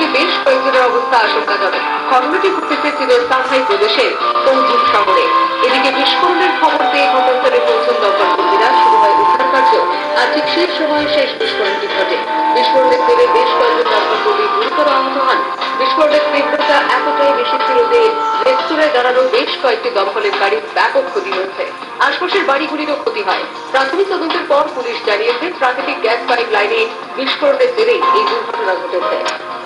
বেশ কয়েকজনের অবস্থা আশঙ্কাজনক। ঘটনাটি ঘটেছে চীনের সাংহাই প্রদেশের তৌজুং শহরে। এদিকে বিস্ফোরণের খবর পেয়ে ঘটনাস্থলে পৌঁছন দমকল কর্মীরা। শুরু হয় উদ্ধার কার্য। আর ঠিক সেই সময় শেষ বিস্ফোরণটি ঘটে। বিস্ফোরণের ফলে বেশ কয়েকজন দমকল কর্মী গুরুতর আহত হন। বিস্ফোরণের তীব্রতা এতটাই বেশি ছিল যে রেস্তোরাঁয় দাঁড়ানো বেশ কয়েকটি দমকলের গাড়ির ব্যাপক ক্ষতি হয়েছে। আশপাশের বাড়িগুলিরও ক্ষতি হয়। প্রাথমিক তদন্তের পর পুলিশ জানিয়েছে প্রাকৃতিক গ্যাস পাইপ লাইনে বিস্ফোরণের জেরেই এই দুর্ঘটনা ঘটেছে।